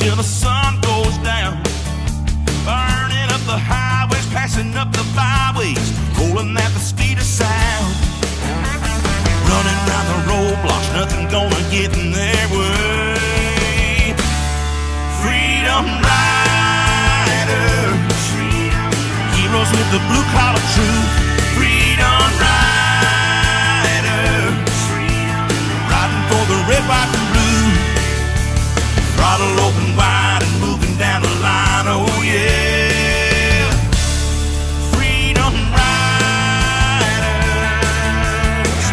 till the sun goes down. Burning up the highways, passing up the byways, rolling at the speed of sound. Running round the roadblocks, nothing gonna get in their way. Freedom riders, heroes with the blue collar truth. Freedom riders, riding for the red, white, and blue. Throttle open wide and moving down the line, oh yeah. Freedom riders.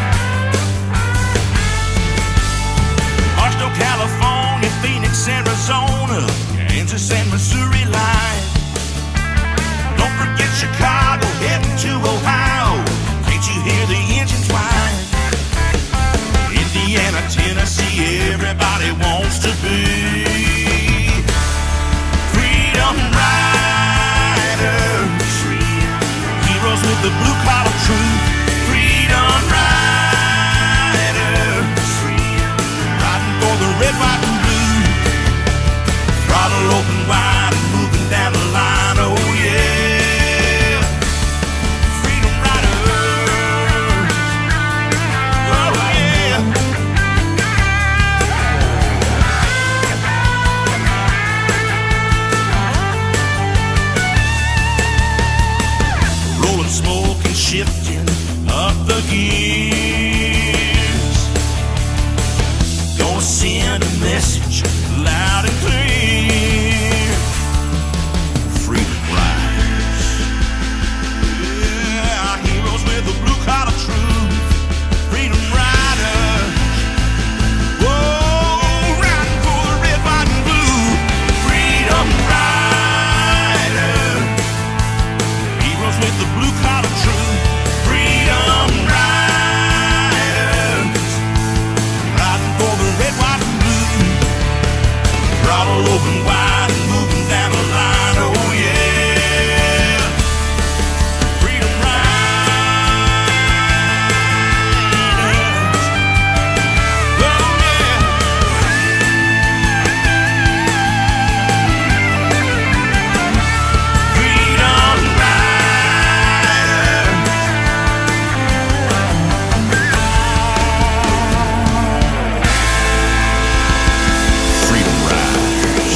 Barstow, California, Phoenix, Arizona, Kansas and Missouri line. Don't forget Chicago, heading to Ohio. Can't you hear the engines whine? Indiana, Tennessee, everybody wants to be freedom riders, heroes with the blue collar truth. Freedom riders, riding for the red, white, and blue. Throttle open wide and moving down the line, oh yeah. Freedom riders, oh yeah. Rolling smoke and shifting up the gears. Gonna send a message loud and clear. Freedom riders, yeah, heroes with the blue collar truth. Freedom riders, whoa, riding for the red, white, and blue. Freedom riders, heroes with the blue collar truth. Freedom riders, riding for the red, white, and blue. Throttle open wide and moving down the line, oh yeah. Freedom riders, oh yeah. Freedom riders. Freedom riders.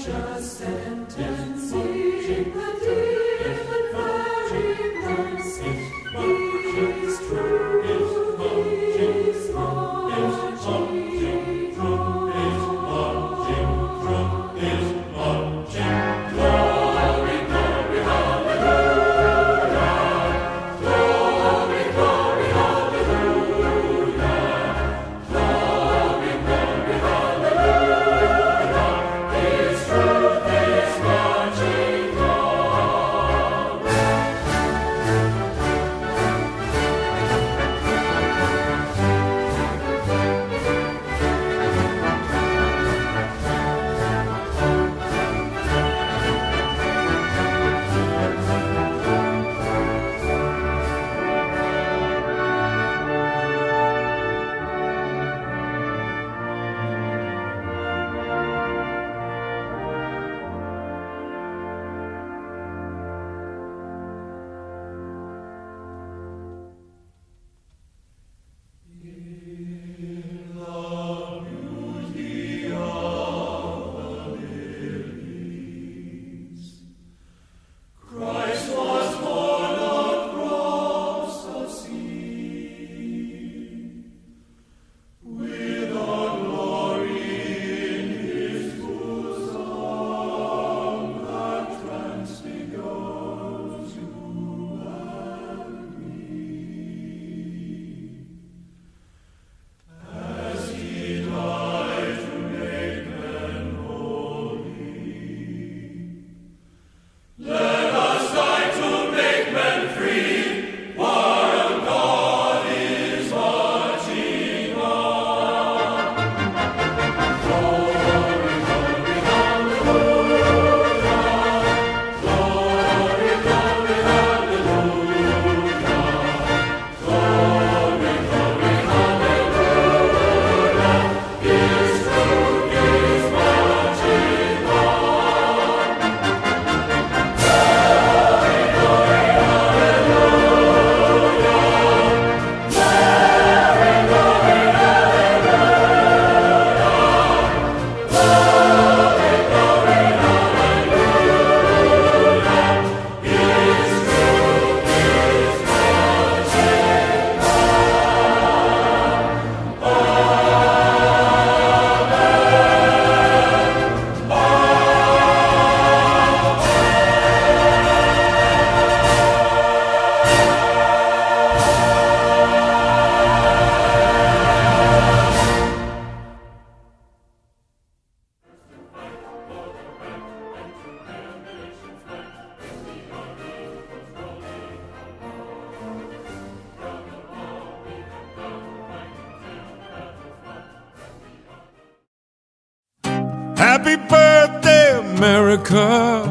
Happy birthday, America.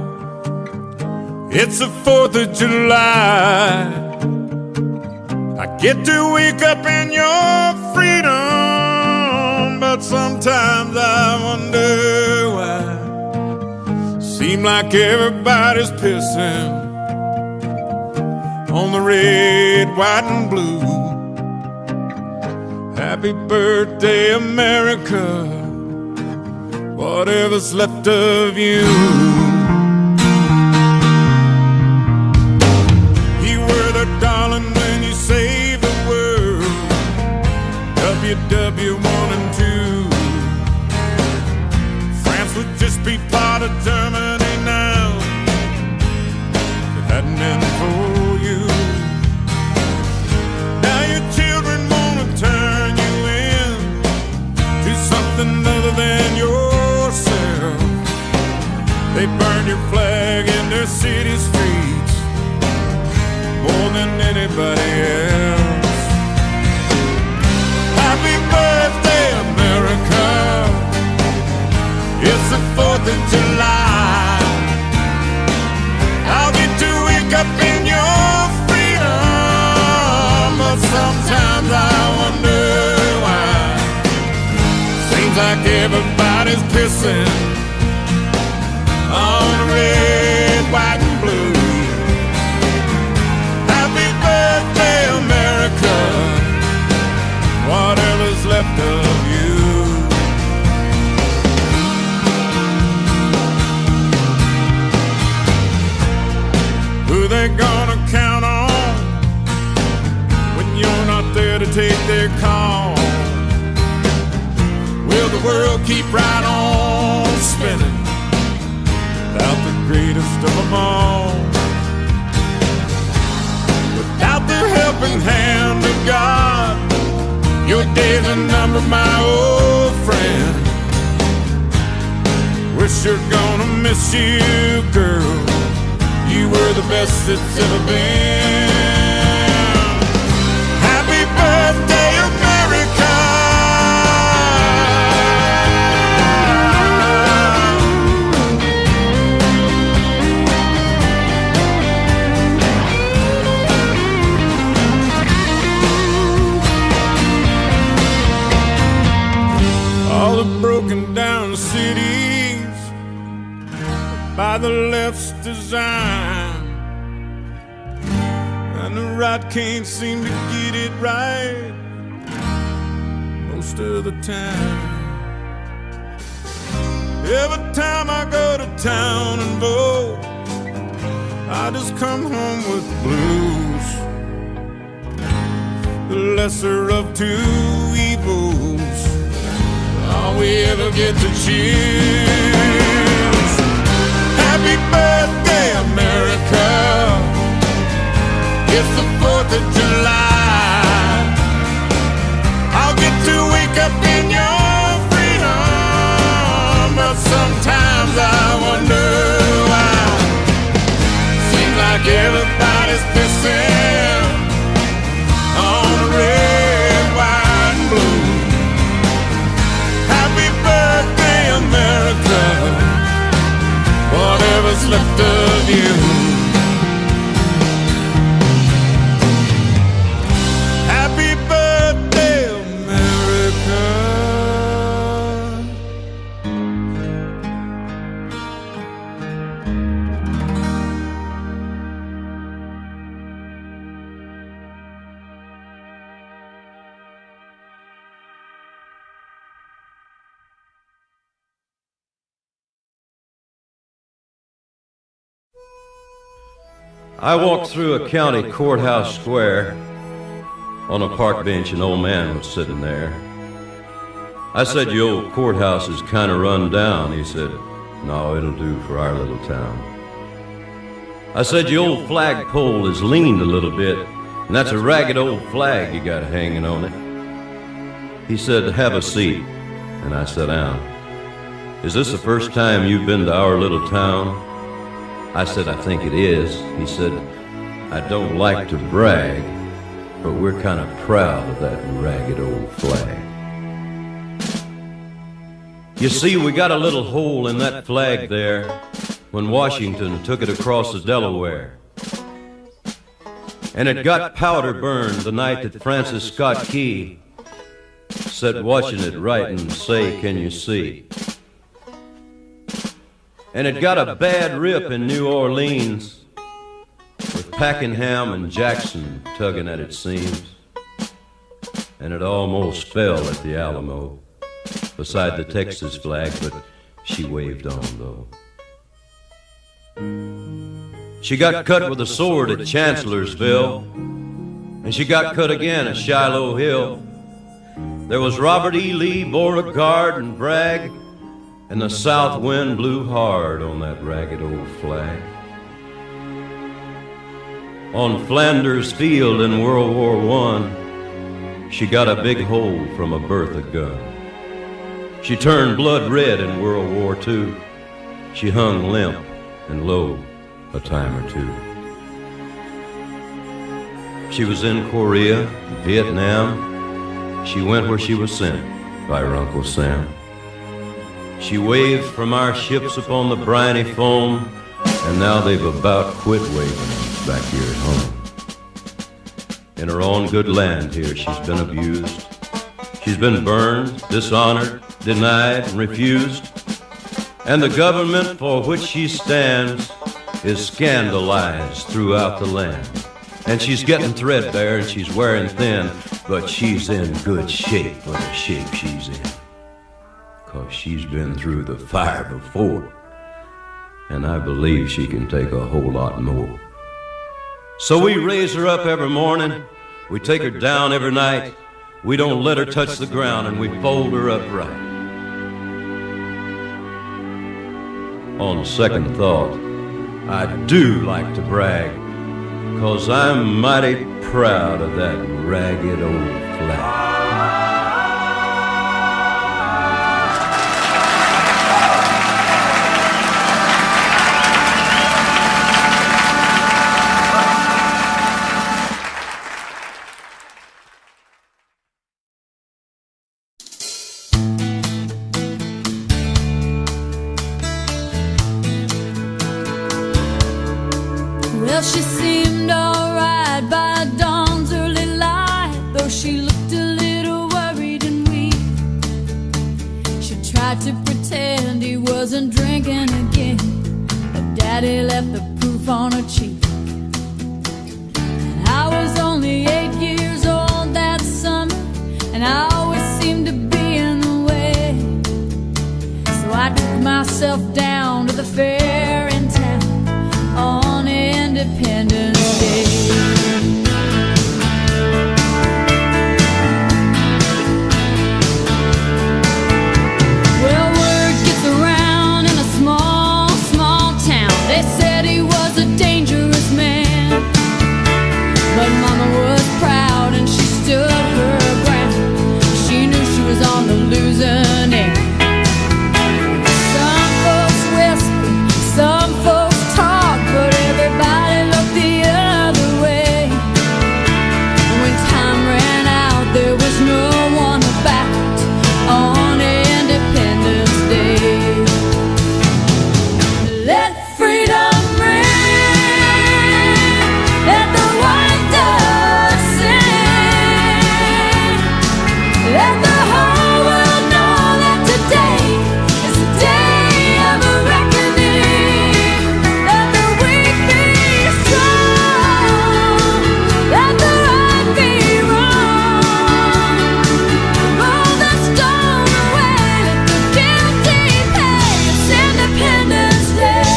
It's the 4th of July. I get to wake up in your freedom, but sometimes I wonder why. Seem like everybody's pissing on the red, white, and blue. Happy birthday, America. Whatever's left of you. You were the darling when you saved the world. WW1 and 2. France would just be part of Germany now if it hadn't been for you. Now your children wanna turn you in to something other than yours. They burn your flag in their city streets more than anybody else. Happy birthday, America. It's the 4th of July. I'll get to wake up in your freedom, but sometimes I wonder why. Seems like everybody's pissing on red, white, and blue. Happy birthday, America. Whatever's left of you. world keep right on spinning without the greatest of them all. Without the helping hand of God, your days are numbered, my old friend. We're sure gonna miss you, girl. You were the best that's ever been. Happy birthday, America. All the broken down cities by the left's design, and the right can't seem to get it right most of the time. Every time I go to town and vote, I just come home with blues. The lesser of two evils, all we ever get to choose. Happy birthday, America. It's the 4th of July. I'll get to wake up in your freedom, but sometimes I wonder why. Seems like everybody's pissing on red, white, and blue. Happy birthday, America. Whatever's left of you. Happy birthday, America. I walked through a county courthouse square. On a park bench, an old man was sitting there. I said, "Your old courthouse is kind of run down." He said, "No, it'll do for our little town." I said, "Your old flagpole is leaned a little bit, and that's a ragged old flag you got hanging on it." He said, "Have a seat," and I sat down. "Is this the first time you've been to our little town?" I said, "I think it is." He said, "I don't like to brag, but we're kind of proud of that ragged old flag." You see, we got a little hole in that flag there when Washington took it across the Delaware. And it got powder burned the night that Francis Scott Key sat watching it write and say, "Can you see?" And it got a bad rip in New Orleans with Pakenham and Jackson tugging at its seams. And it almost fell at the Alamo beside the Texas flag, but she waved on though. She got cut with a sword at Chancellorsville, and she got cut again at Shiloh Hill. There was Robert E. Lee, Beauregard, and Bragg, and the south wind blew hard on that ragged old flag. On Flanders Field in World War I, she got a big hole from a Bertha gun. She turned blood red in World War II. She hung limp and low a time or two. She was in Korea, Vietnam. She went where she was sent by her Uncle Sam. She waved from our ships upon the briny foam, and now they've about quit waving back here at home. In her own good land here, she's been abused. She's been burned, dishonored, denied, and refused. And the government for which she stands is scandalized throughout the land. And she's getting threadbare and she's wearing thin, but she's in good shape for the shape she's in. 'Cause she's been through the fire before, and I believe she can take a whole lot more. So we raise her up every morning, we take her down every night, we don't let her touch the ground, and we fold her up right. on second thought, I do like to brag, 'cause I'm mighty proud of that ragged old flag. Well, she seemed alright by dawn's early light, though she looked a little worried and weak. She tried to pretend he wasn't drinking again, but Daddy left the proof on her cheek. And I was only 8 years old that summer, and I always seemed to be in the way. So I took myself down to the fair in town on Independence Day. Well, word gets around in a small, small town. They said he was a dangerous man, but Mama was proud and she stood her ground. She knew she was on the losing end. Some folks whisper, some folks talk, but everybody looked the other way. When time ran out, there was no one about on Independence Day. Let freedom ring, let the white dove sing, let the whole world know that today is the day of a reckoning. Let the weak be strong, let the right be wrong. Roll the stone away, let the guilty pay. It's Independence Day.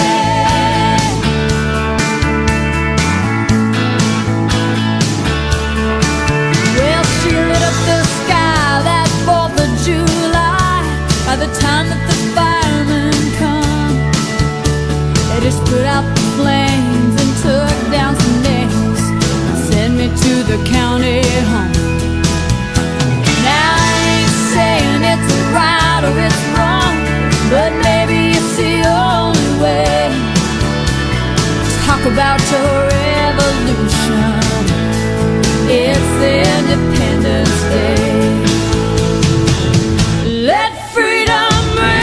Well, she lit up the sky that 4th of July. By the time that the firemen come, they just put out the flames and took down some names and sent me to the county home. Now I ain't saying it's right or it's wrong, but maybe it's the only way. Talk about your revolution, it's Independence Day. Let freedom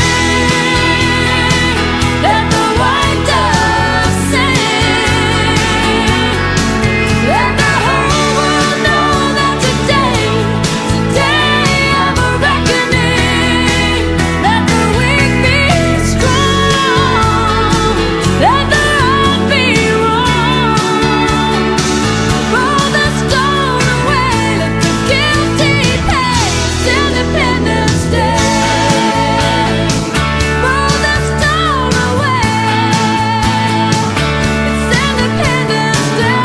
ring, let the white dove sing, let the whole world know that today is the day of a reckoning. Let the weak be strong, let the right be wrong. Roll the stone away, let the guilty pay. It's Independence Day. Roll the stone away, it's Independence Day.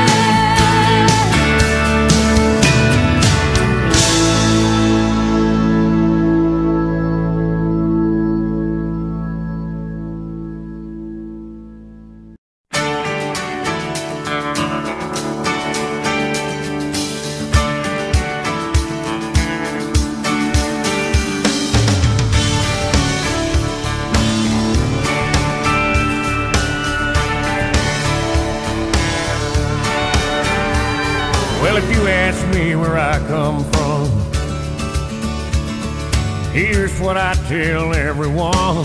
Well, if you ask me where I come from, here's what I tell everyone.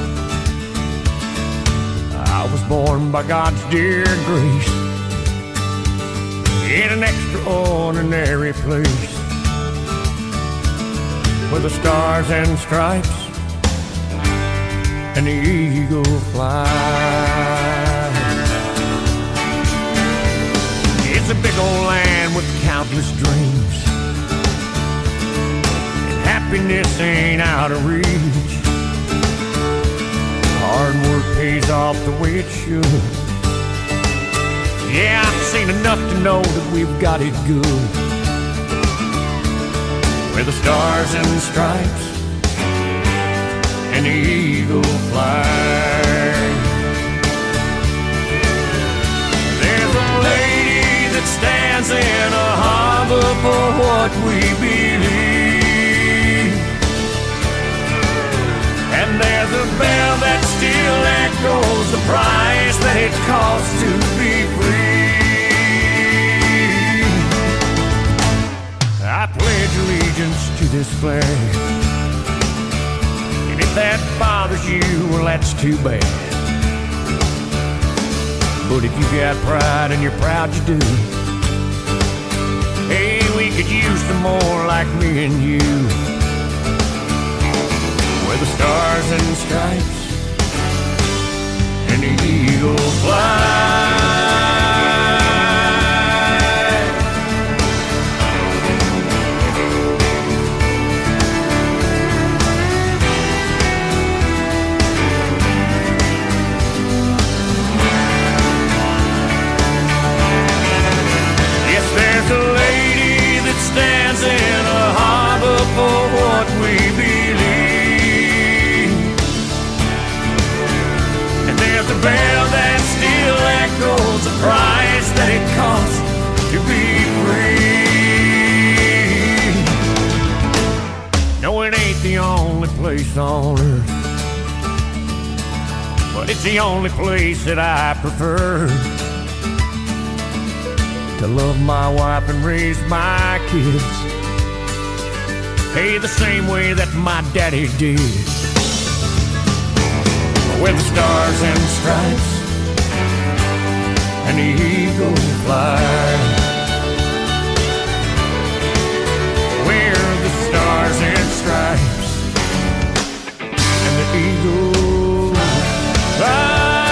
I was born by God's dear grace in an extraordinary place where the stars and stripes and the eagle fly. It's a big old land with countless dreams, and happiness ain't out of reach. Hard work pays off the way it should. Yeah, I've seen enough to know that we've got it good, where the stars and stripes and the eagle fly. what we believe. And there's a bell that still echoes the price that it costs to be free. I pledge allegiance to this flag, and if that bothers you, well, that's too bad. But if you got pride and you're proud you do, hey, we could use some more like me and you. Where the stars and stripes and the eagle fly. Yes, there's a lady that stands in a harbor for what we believe. And there's a bell that still echoes the price that it costs to be free. No, it ain't the only place on earth, but it's the only place that I prefer to love my wife and raise my kids, hey, the same way that my daddy did. With the stars and stripes and the eagle fly. Where the stars and stripes and the eagle fly.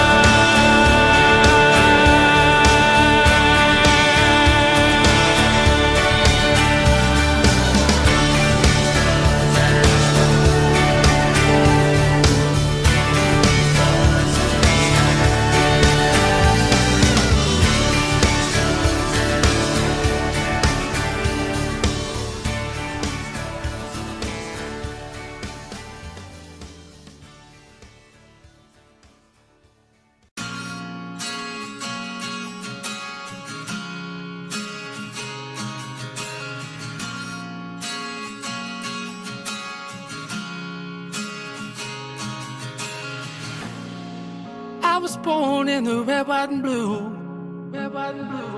I was born in the red, white, and blue. Red, white, and blue.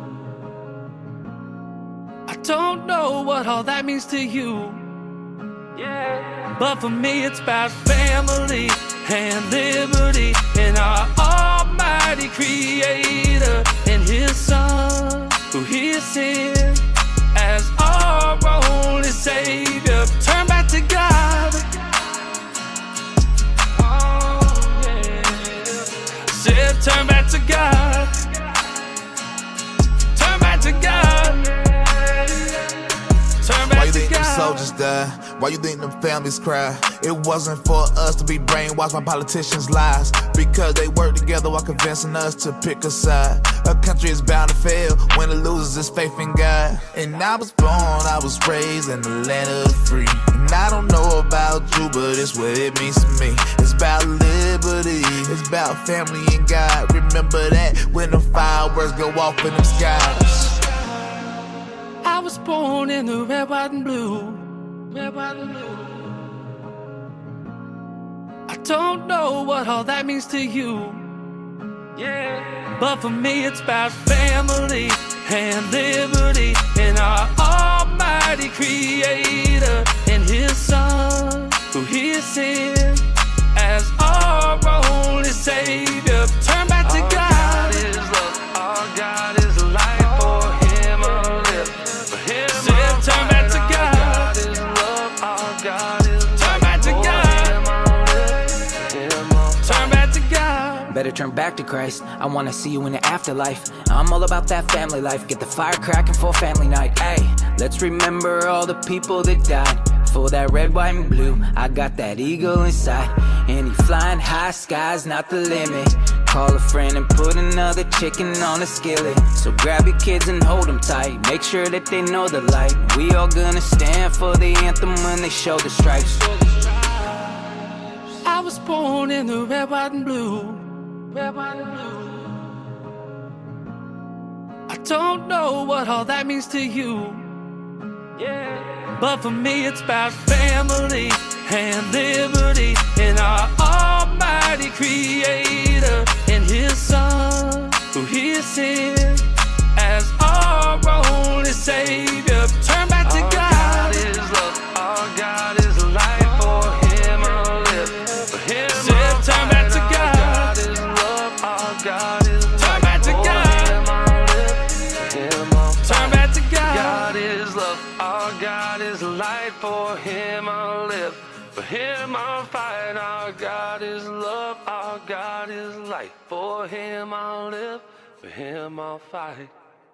I don't know what all that means to you. Yeah. But for me, it's about family and liberty and our Almighty Creator and His Son, who He sent as our only Savior. Turn back to God. Turn back to God. Turn back to God. Turn back Why you to think them God. soldiers die? Why you think them families cry? It wasn't for us to be brainwashed by politicians' lies, because they work together while convincing us to pick a side. A country is bound to fail when it loses its faith in God. And I was born, I was raised in the land of the free. And I don't know about you, but it's what it means to me. It's about liberty, it's about family and God. Remember that when the fireworks go off in them skies. I was born in the red, white, and blue. Red, white, and blue. I don't know what all that means to you. Yeah. But for me, it's about family and liberty and our Almighty Creator and His Son, who He sent as our only Savior. Turn back to God. God is love. Our God is life. For Him a live. For Him turn back to God. God is love. Our God is life. Turn back to God. Turn back to God. Better turn back to Christ. I wanna see you in the afterlife. I'm all about that family life. Get the fire cracking for family night. Hey, let's remember all the people that died for that red, white, and blue. I got that eagle inside, and he flying high, sky's not the limit. Call a friend and put another chicken on the skillet. So grab your kids and hold them tight. Make sure that they know the light. We all gonna stand for the anthem when they show the stripes. I was born in the red, white, and blue. Red, white, and blue. I don't know what all that means to you. But for me it's about family and liberty and our almighty creator and his son who he sent as our only savior. Turn back to God. God is love, our God is life, for him I'll live, for him I'll turn back to God. God is love, our God is life, turn back to God. Turn back to God. God is love, our God is light, for him I'll live, for him I'll fight. Our God is love, our God is light, for him I'll live, for him I'll fight.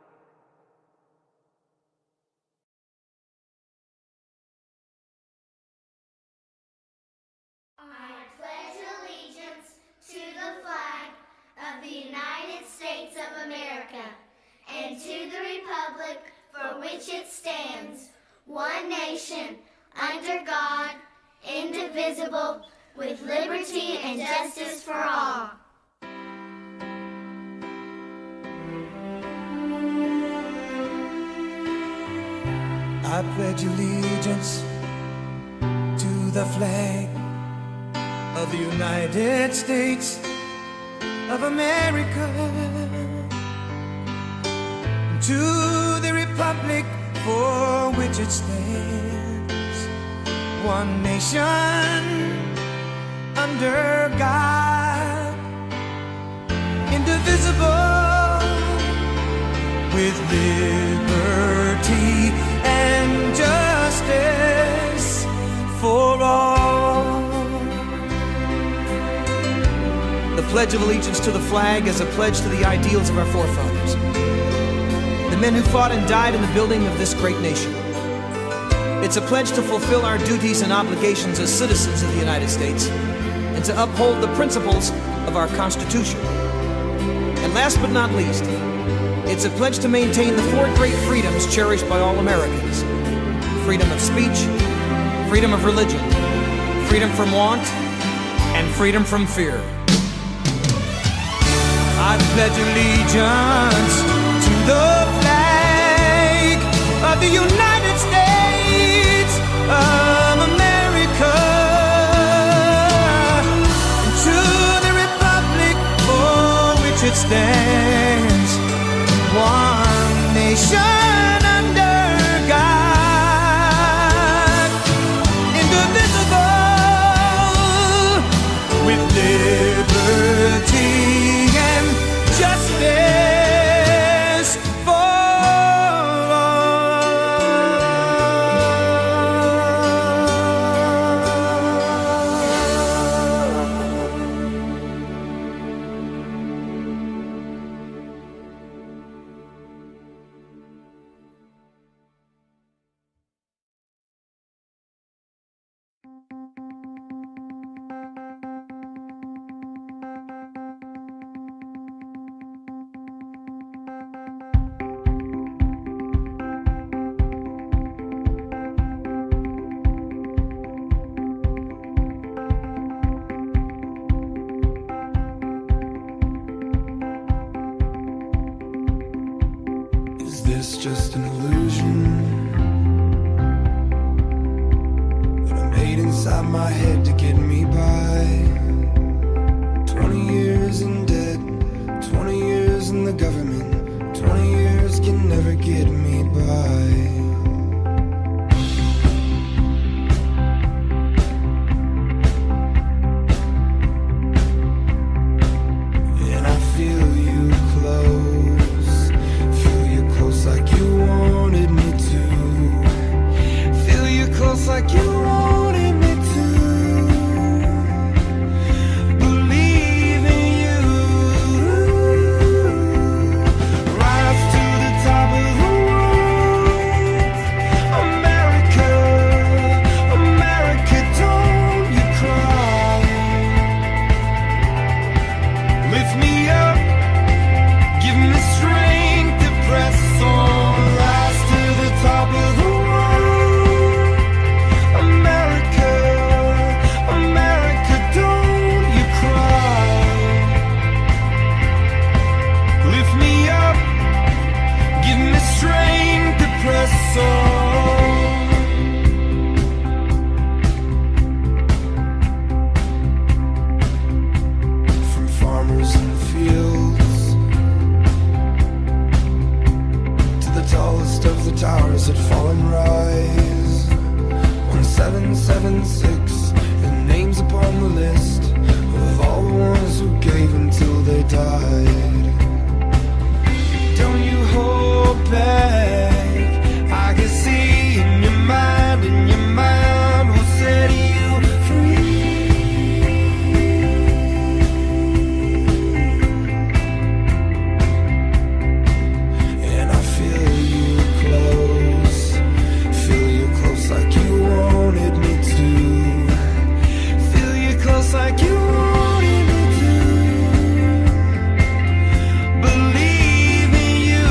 I pledge allegiance to the flag of the United States of America and to the republic for which it stands, one nation, under God, indivisible, with liberty and justice for all. I pledge allegiance to the flag of the United States of America, to the republic for which it stands, one nation, under God, indivisible, with liberty and justice for all. The Pledge of Allegiance to the flag is a pledge to the ideals of our forefathers, the men who fought and died in the building of this great nation. It's a pledge to fulfill our duties and obligations as citizens of the United States and to uphold the principles of our Constitution. And last but not least, it's a pledge to maintain the four great freedoms cherished by all Americans: freedom of speech, freedom of religion, freedom from want, and freedom from fear. I pledge allegiance to the flag of the United States of America, and to the republic for which it stands, one nation under God, indivisible, with liberty and justice for Is just an illusion that I made inside my head to get me by? 20 years in debt, 20 years in the government, 20 years can never get me by. And I feel you close, feel you close like you wanted me to, feel you close like you wanted me to. they died. Don't you hold back, I can see in your mind will set you free. And I feel you close like you wanted me to. Feel you close like you wanted me to. Believe in you.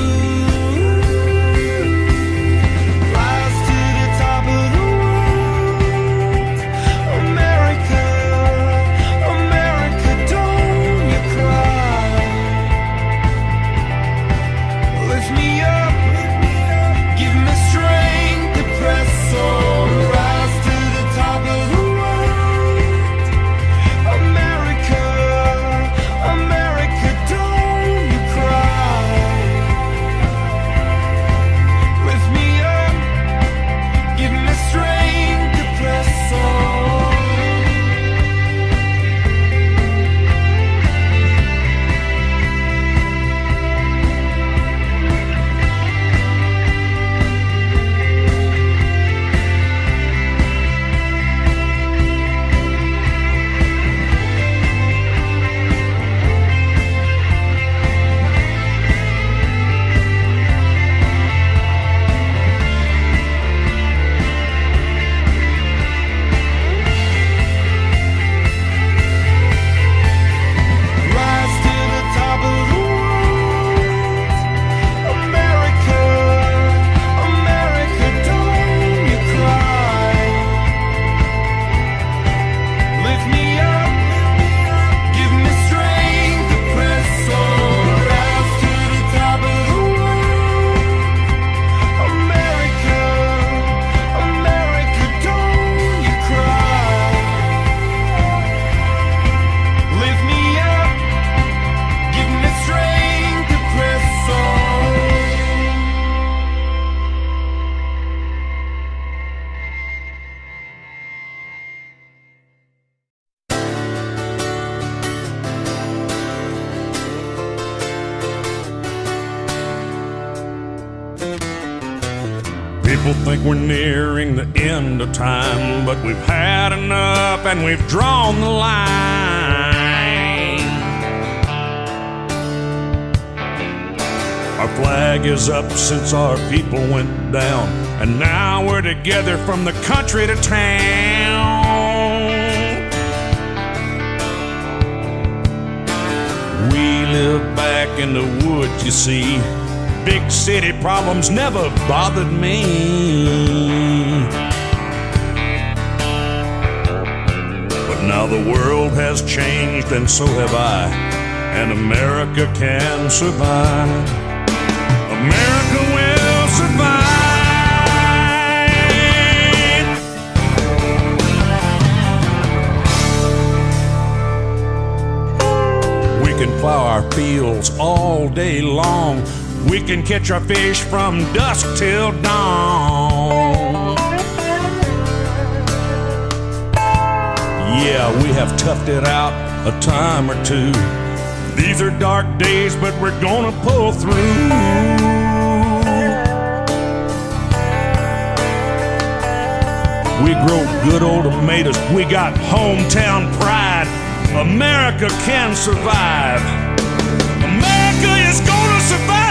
Rise to the top of the world. America, America, don't you cry. Lift me up, give me strength to press on. Rise to the top of the world. America, America, don't you cry. Lift me up, give me strength to press on. Rise to the top of the world. America, America, don't you cry. Lift me up, give me strength to press on. Rise to the top of the world. America, America, don't you cry. Lift me up, give me strength to press on. People think we're nearing the end of time, but we've had enough and we've drawn the line. Our flag is up since our people went down, and now we're together from the country to town. We live back in the woods, you see. Big city problems never bothered me. But now the world has changed and so have I, and America can survive. America will survive. We can plow our fields all day long. We can catch our fish from dusk till dawn. Yeah, we have toughed it out a time or two. These are dark days, but we're gonna pull through. We grow good old tomatoes, we got hometown pride. America can survive. America is gonna survive.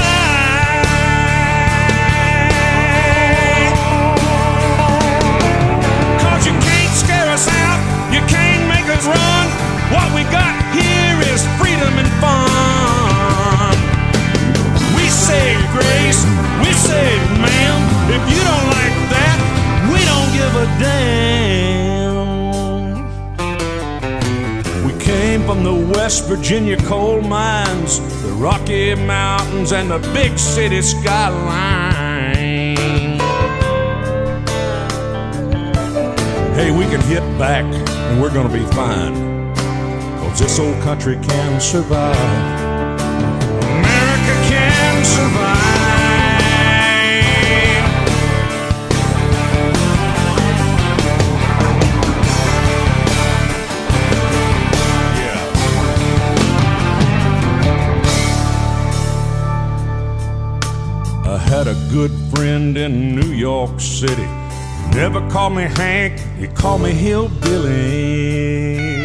You can't scare us out, you can't make us run. What we got here is freedom and fun. We say grace, we say ma'am. If you don't like that, we don't give a damn. We came from the West Virginia coal mines, the Rocky Mountains and the big city skyline. Hey, we can hit back and we're gonna be fine, 'cause this old country can survive. America can survive. Yeah. had a good friend in New York City. Never called me Hank, he called me Hillbilly.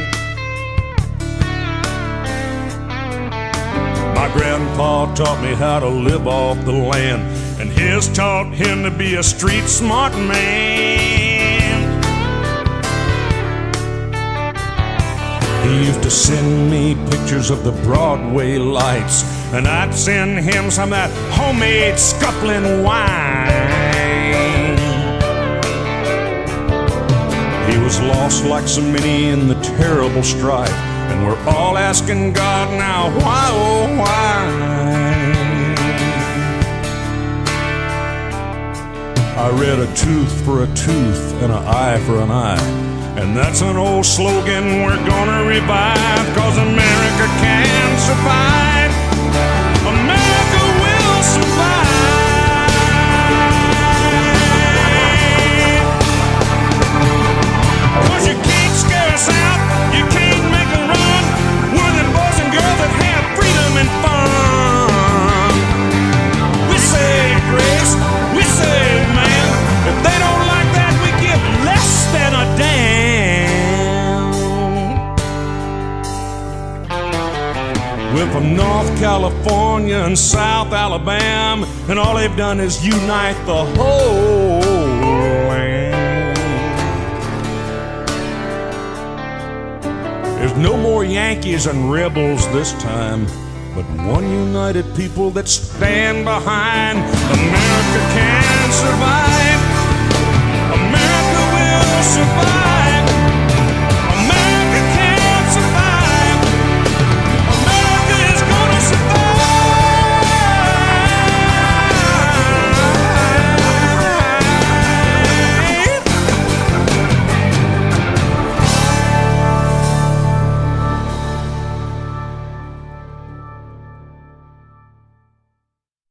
My grandpa taught me how to live off the land, and his taught him to be a street smart man. He used to send me pictures of the Broadway lights, and I'd send him some of that homemade scuffling wine. He was lost like so many in the terrible strife, and we're all asking God now, why, oh, why? I read a tooth for a tooth and an eye for an eye, and that's an old slogan we're gonna revive, 'cause America can survive. America will survive. 'Cause you can't scare us out, you can't make us run. We're the boys and girls that have freedom and fun. We say grace, we say man. If they don't like that, we give less than a damn. We're from North California and South Alabama, and all they've done is unite the whole land. There's no more Yankees and rebels this time, but one united people that stand behind. America can survive. America will survive.